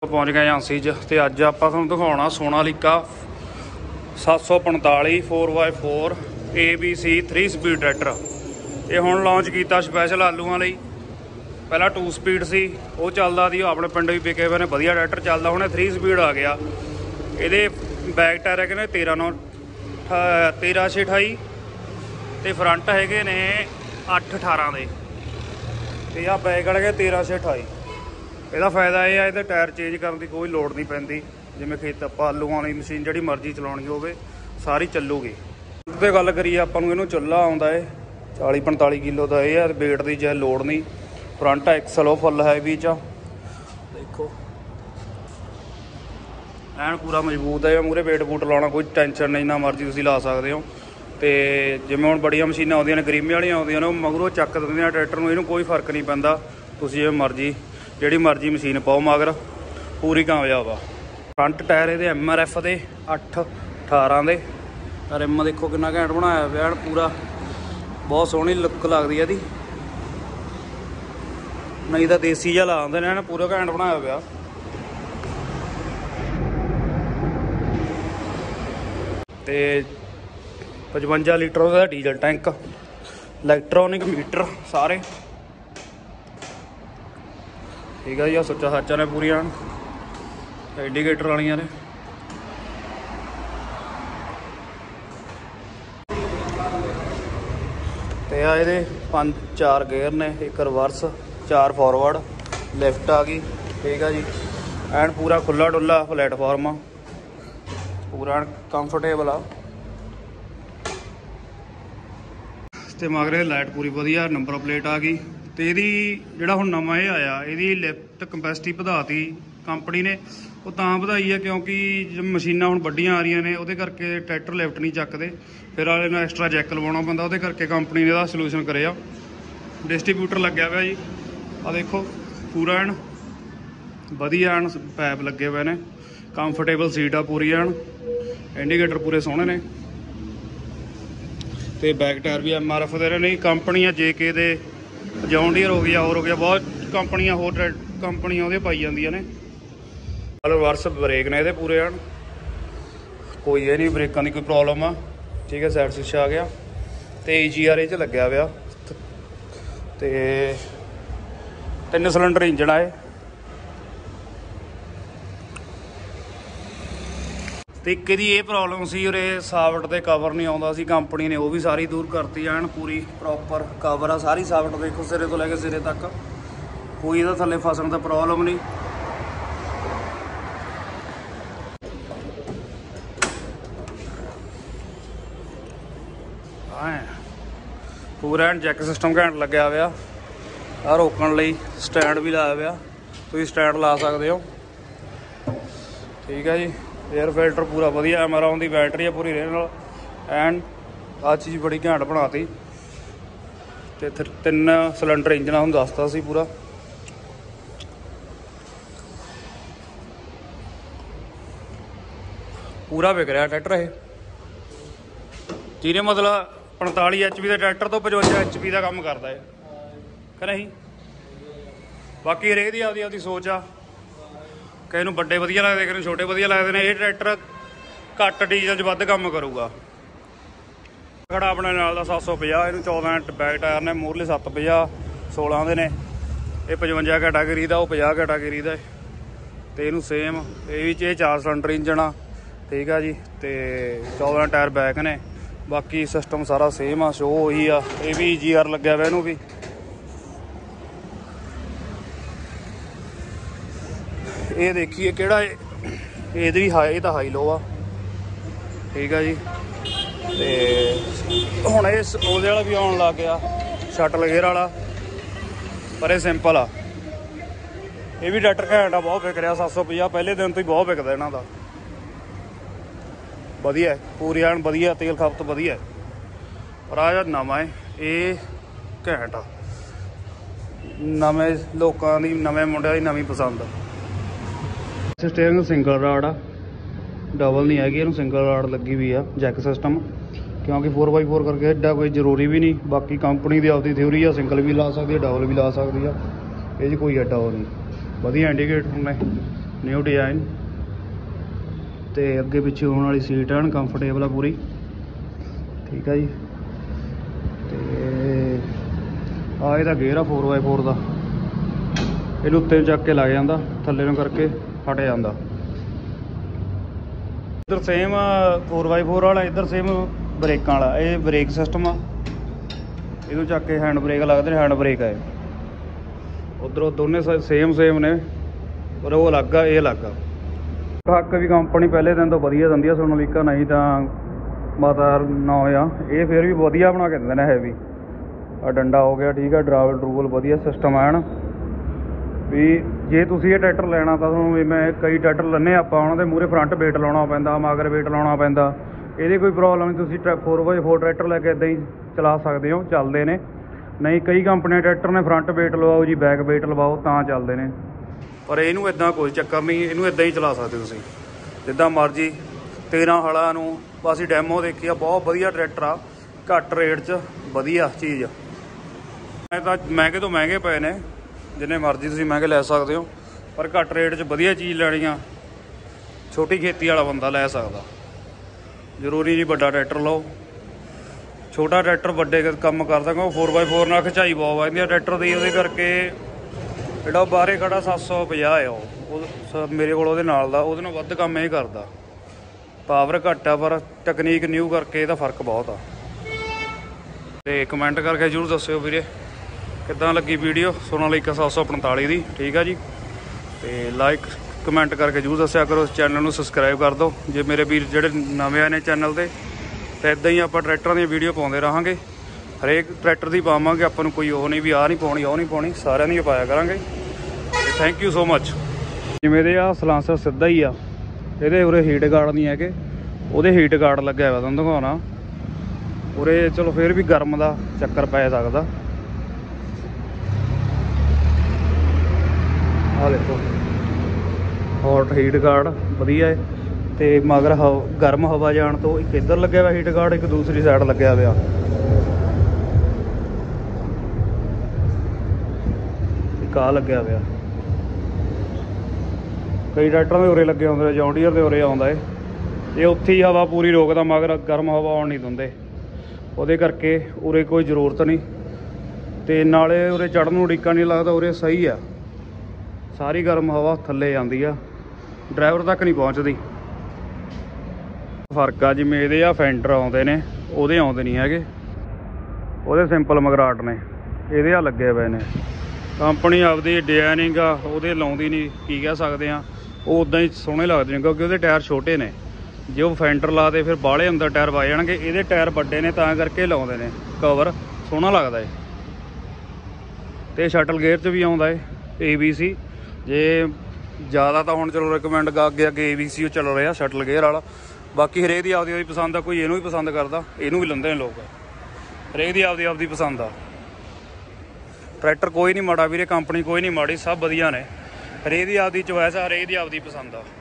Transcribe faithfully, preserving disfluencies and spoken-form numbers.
पहुँच गए झांसी च ते अज आपां तुहानूं दिखाउणा सोनालिका सत्त सौ पंताली four by four A B C three speed tractor. ये हुण लॉन्च किया स्पैशल आलूआं लई। पहला टू स्पीड सी वो चलदा सी, अपने पिंड भी विके हुए ने, वधिया ट्रैक्टर चलदा। हुण थ्री स्पीड आ गया। ये बैक टायर है तेरह नौ तेरह छे अठाई तो फ्रंट है ने अठ अठारह के, तो यह बैक अड़ गया तेरह छे अठाई। ਇਹਦਾ फायदा यह है ਇਹਦੇ टायर चेंज करने की कोई लोड़ नहीं पैंदी। जिवें खेत ਆਪਾਂ ਆਲੂਆਂ ਵਾਲੀ मशीन ਜਿਹੜੀ मर्जी चलाउणी होवे सारी ਚੱਲੂਗੀ। ਤੇ ਗੱਲ ਕਰੀਏ ਆਪਾਂ ਨੂੰ ਇਹਨੂੰ ਚੁੱਲ੍ਹਾ ਆਉਂਦਾ है चाली पैंताली किलो का। यह है वेट की चाहे लोड़ नहीं। फ्रंट एक्सल फुल हैवी च देखो ਐਨ पूरा मजबूत है। मूहरे वेट वूट लाना कोई टेंशन नहीं, ना मर्जी तुसीं ला सकते हो। तो जिवें हुण बड़ियां मशीनां आउंदियां ने गरीमे वालियां आउंदियां ने, मगरों चक दिंदियां ट्रैक्टर नूं। इहनूं कोई फर्क नहीं पैंदा। तुसीं जिवें मर्जी जिहड़ी मर्जी मशीन पाओ मगर पूरी कामयाब आ। फ्रंट टायर ये एम आर एफ के अठ अठारह के। रिम देखो कितना घैंट बनाया पिया, पूरा बहुत सोहनी लुक लगदी है इहदी। नहीं तो देसी जिहा ला दिंदे ने, पूरा घैंट बनाया पिया। ते पचवंजा लीटर उसका डीजल टैंक, इलैक्ट्रॉनिक मीटर सारे ठीक है जी। सुच्चा सच्चा ने पूरिया इंडीकेटर वालिया ने। तो ये पांच चार गेयर ने, एक रिवर्स चार फॉरवर्ड, लिफ्ट आ गई ठीक है जी। एंड पूरा खुला डुला प्लेटफॉर्म पूरा कंफर्टेबल आ। तो मगरे लाइट पूरी वधिया, नंबर प्लेट आ गई। तो यदी जोड़ा हुण नवां ये आया, यदी लिफ्ट कैपेसिटी वधाती कंपनी ने। वो तां वधाई है क्योंकि मशीनां हुण वड्डियां आ रही ने, उहदे करके ट्रैक्टर लिफ्ट नहीं चकते, फिर वाले नूं एक्सट्रा जैक लवाउणा पैंदा। उहदे करके कंपनी ने इहदा सलूशन करिया। डिस्ट्रीब्यूटर लग्या हुआ जी, आ देखो पूरा एन वधिया एन पैप लगे हुए ने। कंफर्टेबल सीट आ पूरी एन, इंडीकेटर पूरे सोहणे ने। तो बैक टायर भी एम आर एफ दे नहीं। कंपनियां जे के दे, जॉन डीयर हो गया, और हो गया बहुत कंपनियां होर कंपनियां उहदे पाई जांदियां ने। रिवर्स ब्रेक ने ये पूरे हैं, कोई ये नहीं ब्रेकों की कोई प्रॉब्लम आ ठीक है। साइड शीशा आ गया। तो ई जी आर ए च लग्या हुआ। तो तीन सिलेंडर इंजन आए। तो एक दी ये प्रॉब्लम सी, उरे सावट के कवर नहीं आता सी। कंपनी ने वो भी सारी दूर करती है। पूरी प्रॉपर कवर आ सारी सावट, देखो सिरे तो लैके सिरे तक कोई इहदा थल्ले फसन का प्रॉब्लम नहीं। पूरा जैक सिस्टम घैंट लग्या हुआ। आ रोकण लई स्टैंड भी लाया हुआ, तुसीं स्टैंड ला सकते हो ठीक है जी। एयर फिल्टर पूरा वधिया, एमरान की बैटरी है पूरी रेन एंड आ चीज़ बड़ी घैंट बनाती। तो तीन सिलेंडर इंजन हम दसता सी पूरा। पूरा विक रहा ट्रैक्टर है, जिन्हें मतलब पैंताली एच पी का ट्रैक्टर तो पचवंजा एच पी का काम करता है कि नहीं। बाकी हरेक की आपकी आपकी सोच आ, कई नूं बड़े वधिया लगते, कई नूं छोटे वधिया लगते हैं। ये ट्रैक्टर घट डीजल च वध काम करूगा। खड़ा अपने नाल दा सत्त सौ पचास, इनू चौदह इंच बैक टायर ने, मूरले सत्त पचास सोलह के ने। ये पचवंजा कैटागरी का, वो पचास कैटागरी का। तो इनू सेम ये चार सिलेंडर इंजन आ ठीक है जी। तो चौदह टायर बैक ने, बाकी सिस्टम सारा सेम आ, शो ही आ। ये भी जी आर लग्या हुआ इनू भी। ये देखिए केड़ा ये भी हाई तो हाई लो आ ठीक है जी। तो हुण इस ओहदे वाला भी आउण लग गया शटल गेयर वाला, पर ये सिंपल आ। ये भी ट्रैक्टर घैंट आ, बहुत विक रहा सत्त सौ पचास पहले दिन तो ही बहुत विकदा इन्हां दा। वधिया पूरी एन वधिया, तेल खपत वधिया। पर आ जिहड़ा नवां है ये घैंट आ, नवें लोकां दी, नवें मुंडिਆਂ दी नवीं पसंद। स्टेयरिंग सिंगल राड आ, डबल नहीं हैगी, इहनूं सिंगल राड लगी हुई आ। जैक सिस्टम क्योंकि फोर बाई फोर करके एडा कोई जरूरी भी नहीं। बाकी कंपनी की आपकी थ्योरी आ, सिंगल भी ला सकती है, डबल भी ला सकती है, ये कोई एडा वो नहीं। वधिया इंडीकेटर ने, ਨਿਊ ਡਿਜ਼ਾਈਨ ਤੇ ਅੱਗੇ ਪਿੱਛੇ ਹੋਣ ਵਾਲੀ ਸੀਟ ਐਨ ਕੰਫਰਟੇਬਲ ਆ ਪੂਰੀ। ਠੀਕ ਆ ਜੀ। ਤੇ ਆ ਇਹਦਾ ਗੇਅਰ ਆ ਫੋਰ ਬਾਈ ਫੋਰ ਦਾ। ਇਹਨੂੰ ਉੱਤੇ ਚੱਕ ਕੇ ਲੱਗ ਜਾਂਦਾ, ਥੱਲੇ ਨੂੰ ਕਰਕੇ ਫਟ ਜਾਂਦਾ। ਇੱਧਰ ਸੇਮ ਫੋਰ ਬਾਈ ਫੋਰ ਵਾਲਾ, ਇੱਧਰ ਸੇਮ ਬ੍ਰੇਕਾਂ ਵਾਲਾ। ਇਹ ਬ੍ਰੇਕ ਸਿਸਟਮ ਆ, ਇਹਨੂੰ ਚੱਕ ਕੇ ਹੈਂਡ ਬ੍ਰੇਕ ਲੱਗਦੇ ਨੇ, ਹੈਂਡ ਬ੍ਰੇਕ ਆ। ਉੱਧਰੋਂ ਦੋਨੇ ਸੇਮ ਸੇਮ ਨੇ, ਪਰ ਉਹ ਅਲੱਗ ਆ, ਇਹ ਅਲੱਗ ਆ। ਟਰੱਕ ਵੀ ਕੰਪਨੀ ਪਹਿਲੇ ਦਿਨ ਤੋਂ ਵਧੀਆ ਦਿੰਦੀ ਆ ਸੋਨਾਲੀਕਾ, ਨਹੀਂ ਤਾਂ ਮਾਤਾ ਨਾ ਹੋਇਆ। ਇਹ ਫਿਰ ਵੀ ਵਧੀਆ ਬਣਾ ਕੇ ਦਿੰਦੇ ਨੇ ਹੈਵੀ। ਆ ਡੰਡਾ ਹੋ ਗਿਆ, ਠੀਕ ਆ। ਡਰਾਵਲ ਡਰੂਵਲ ਵਧੀਆ ਸਿਸਟਮ ਆ ਐਨ। ਵੀ ਜੇ ਤੁਸੀਂ ਇਹ ਟਰੈਕਟਰ ਲੈਣਾ ਤਾਂ ਤੁਹਾਨੂੰ ਵੀ ਮੈਂ ਕਈ ਟਰੈਕਟਰ ਲੈਂਦੇ ਆਪਾਂ, ਉਹਨਾਂ ਦੇ ਮੂਹਰੇ ਫਰੰਟ ਵੇਟ ਲਾਉਣਾ ਪੈਂਦਾ, ਮਗਰ ਵੇਟ ਲਾਉਣਾ ਪੈਂਦਾ। ਇਹਦੀ ਕੋਈ ਪ੍ਰੋਬਲਮ ਨਹੀਂ, ਤੁਸੀਂ ਫੋਰ ਬਾਈ ਫੋਰ ਟਰੈਕਟਰ ਲੈ ਕੇ ਇੱਦਾਂ ਹੀ ਚਲਾ ਸਕਦੇ ਹੋ, ਚੱਲਦੇ ਨੇ। ਨਹੀਂ ਕਈ ਕੰਪਨੀਆਂ ਟਰੈਕਟਰ ਨੇ ਫਰੰਟ ਵੇਟ ਲਵਾਓ ਜੀ, ਬੈਕ ਵੇਟ ਲਵਾਓ ਤਾਂ ਚੱਲਦੇ ਨੇ। ਪਰ ਇਹਨੂੰ ਇੱਦਾਂ ਕੋਈ ਚੱਕਰ ਨਹੀਂ, ਇਹਨੂੰ ਇੱਦਾਂ ਹੀ ਚਲਾ ਸਕਦੇ ਤੁਸੀਂ ਜਿੱਦਾਂ ਮਰਜ਼ੀ। ਤੇਰਾਂ ਹਲਾਂ ਨੂੰ ਅਸੀਂ ਡੈਮੋ ਦੇਖੀ ਆ, ਬਹੁਤ ਵਧੀਆ ਟਰੈਕਟਰ ਆ, ਘੱਟ ਰੇਟ 'ਚ ਵਧੀਆ ਚੀਜ਼। ਮੈਂ ਤਾਂ ਮਹਿੰਗੇ ਤੋਂ ਮਹਿੰਗੇ ਪਏ ਨੇ, ਜਿੰਨੇ ਮਰਜ਼ੀ ਤੁਸੀਂ ਮਹਿੰਗੇ ਲੈ ਸਕਦੇ ਹੋ, ਪਰ ਘੱਟ ਰੇਟ 'ਚ ਵਧੀਆ ਚੀਜ਼ ਲੈਣੀ ਆ ਛੋਟੀ ਖੇਤੀ ਵਾਲਾ ਬੰਦਾ ਲੈ ਸਕਦਾ। ਜ਼ਰੂਰੀ ਨਹੀਂ ਵੱਡਾ ਟਰੈਕਟਰ ਲਓ, ਛੋਟਾ ਟਰੈਕਟਰ ਵੱਡੇ ਕੰਮ ਕਰਦਾ। ਕਿਉਂਕਿ ਫੋਰ ਬਾਈ ਫੋਰ ਨਾਲ ਖਿਚਾਈ ਬਹੁਤ ਵੱਧਦੀ ਆ ਟਰੈਕਟਰ ਦੀ, ਉਹਦੇ ਕਰਕੇ ਜਿਹੜਾ ਬਾਹਰੇ ਖੜਾ ਸੱਤ ਸੌ ਪੰਜਾਹ ਆ ਉਹ ਮੇਰੇ ਕੋਲ, ਉਹਦੇ ਨਾਲ ਦਾ ਉਹਦੇ ਨਾਲ ਵੱਧ ਕੰਮ ਇਹ ਕਰਦਾ। ਪਾਵਰ ਘੱਟ ਆ ਪਰ ਟੈਕਨੀਕ ਨਿਊ ਕਰਕੇ ਇਹਦਾ ਫਰਕ ਬਹੁਤ ਆ। ਤੇ ਕਮੈਂਟ ਕਰਕੇ ਜ਼ਰੂਰ ਦੱਸਿਓ ਵੀਰੇ ਕਿੱਦਾਂ ਲੱਗੀ ਵੀਡੀਓ ਸੋਨਾਲੀਕਾ ਸੱਤ ਸੌ ਪੰਤਾਲੀ ਦੀ। ਠੀਕ ਆ ਜੀ। ਤੇ ਲਾਈਕ ਕਮੈਂਟ ਕਰਕੇ ਜ਼ਰੂਰ ਦੱਸਿਆ ਕਰੋ। ਚੈਨਲ ਨੂੰ ਸਬਸਕ੍ਰਾਈਬ ਕਰ ਦਿਓ ਜੇ ਮੇਰੇ ਵੀਰ ਜਿਹੜੇ ਨਵੇਂ ਆਏ ਨੇ ਚੈਨਲ 'ਤੇ। ਤੇ ਇੱਦਾਂ ਹੀ ਆਪਾਂ ਟਰੈਕਟਰਾਂ ਦੀਆਂ ਵੀਡੀਓ ਪਾਉਂਦੇ ਰਹਾਂਗੇ, ਹਰੇਕ ਟਰੈਕਟਰ ਦੀ ਪਾਵਾਂਗੇ। ਆਪਾਂ ਨੂੰ ਕੋਈ ਉਹ ਨਹੀਂ ਵੀ ਆਹ ਨਹੀਂ ਪਾਉਣੀ ਉਹ ਨਹੀਂ ਪਾਉਣੀ, ਸਾਰਿਆਂ ਦੀ ਪਾਇਆ ਕਰਾਂਗੇ। Thank you so much. ਜਿਵੇਂ ਦੇ ਆ ਸਲਾਂਸਰ ਸਿੱਧਾ ਹੀ ਆ, ਇਹਦੇ ਉਰੇ ਹੀਟ ਗਾਰਡ ਨਹੀਂ ਹੈਗੇ, ਉਹਦੇ ਹੀਟ ਗਾਰਡ ਲੱਗਿਆ ਹੋਇਆ ਤੁਹਾਨੂੰ ਦਿਖਾਉਣਾ ਉਰੇ। ਚਲੋ ਫਿਰ ਵੀ ਗਰਮ ਦਾ ਚੱਕਰ ਪੈ ਸਕਦਾ। ਆਹ ਦੇਖੋ ਹੌਟ ਹੀਟ ਗਾਰਡ ਵਧੀਆ ਹੈ। ਤੇ ਮਗਰ ਹਵਾ ਗਰਮ ਹਵਾ ਜਾਣ ਤੋਂ ਇੱਕ ਇੱਧਰ ਲੱਗਿਆ ਹੋਇਆ ਹੀਟ ਗਾਰਡ, ਇੱਕ ਦੂਸਰੀ ਸਾਈਡ ਲੱਗਿਆ ਹੋਇਆ। ਇੱਕ ਆਹ ਲੱਗਿਆ ਹੋਇਆ। ਕਈ ਟਰੈਕਟਰਾਂ ਦੇ ਉਰੇ ਲੱਗੇ ਹੁੰਦੇ, ਜੌਨ ਡੀਅਰ ਦੇ ਉਰੇ ਆਉਂਦਾ ਏ। ਇਹ ਉੱਥੇ ਹੀ ਹਵਾ ਪੂਰੀ ਰੋਕਦਾ, ਮਗਰ ਗਰਮ ਹਵਾ ਆਉਣ ਨਹੀਂ ਦਿੰਦੇ, ਉਹਦੇ ਕਰਕੇ ਉਰੇ ਕੋਈ ਜ਼ਰੂਰਤ ਨਹੀਂ। ਤੇ ਨਾਲੇ ਉਰੇ ਚੜ੍ਹਨ ਨੂੰ ਉਡੀਕਾ ਨਹੀਂ ਲੱਗਦਾ, ਉਰੇ ਸਹੀ ਆ, ਸਾਰੀ ਗਰਮ ਹਵਾ ਥੱਲੇ ਜਾਂਦੀ ਆ, ਡਰਾਈਵਰ ਤੱਕ ਨਹੀਂ ਪਹੁੰਚਦੀ। ਫਰਕ ਆ ਜਿਵੇਂ ਇਹਦੇ ਆ ਫੈਂਡਰ ਆਉਂਦੇ ਨੇ, ਉਹਦੇ ਆਉਂਦੇ ਨਹੀਂ ਹੈਗੇ, ਉਹਦੇ ਸਿੰਪਲ ਮਗਰਾਟ ਨੇ, ਇਹਦੇ ਆ ਲੱਗੇ ਪਏ ਨੇ। ਕੰਪਨੀ ਆਪਦੀ ਡਿਜ਼ਾਈਨਿੰਗ ਆ, ਉਹਦੇ ਲਾਉਂਦੀ ਨਹੀਂ, ਕੀ ਕਹਿ ਸਕਦੇ ਆ। ਉਹ ਉੱਦਾਂ ਹੀ ਸੋਹਣੇ ਲੱਗਦੇ ਨੇ ਕਿਉਂਕਿ ਉਹਦੇ ਟਾਇਰ ਛੋਟੇ ਨੇ। ਜੇ ਉਹ ਫੈਂਡਰ ਲਾ ਦੇ ਫਿਰ ਬਾਹਲੇ ਅੰਦਰ ਟਾਇਰ ਵੱਜ ਜਾਣਗੇ। ਇਹਦੇ ਟਾਇਰ ਵੱਡੇ ਨੇ ਤਾਂ ਕਰਕੇ ਲਾਉਂਦੇ ਨੇ, ਕਵਰ ਸੋਹਣਾ ਲੱਗਦਾ ਏ। ਤੇ ਸ਼ਟਲ ਗੇਅਰ 'ਚ ਵੀ ਆਉਂਦਾ ਏ ਏ ਬੀ ਸੀ। ਜੇ ਜ਼ਿਆਦਾ ਤਾਂ ਹੁਣ ਚਲੋ ਰਿਕਮੈਂਡ ਅੱਗੇ ਅੱਗੇ ਏ ਬੀ ਸੀ ਉਹ ਚੱਲ ਰਿਹਾ ਸ਼ਟਲ ਗੇਅਰ ਵਾਲਾ। ਬਾਕੀ ਹਰੇਕ ਦੀ ਆਪਦੀ ਆਪਦੀ ਪਸੰਦ ਆ, ਕੋਈ ਇਹਨੂੰ ਵੀ ਪਸੰਦ ਕਰਦਾ, ਇਹਨੂੰ ਵੀ ਲੈਂਦੇ ਨੇ ਲੋਕ। ਹਰੇਕ ਦੀ ਆਪਦੀ ਆਪਦੀ ਪਸੰਦ ਆ। ਟਰੈਕਟਰ ਕੋਈ ਨਹੀਂ ਮਾੜਾ ਵੀਰੇ, ਕੰਪਨੀ ਕੋਈ ਨਹੀਂ ਮਾੜੀ, ਸਭ ਵਧੀਆ ਨੇ। ਹਰੇਕ ਦੀ ਆਪਦੀ ਚੋਇਸ ਆ, ਹਰੇਕ ਦੀ ਆਪਦੀ ਪਸੰਦ ਆ।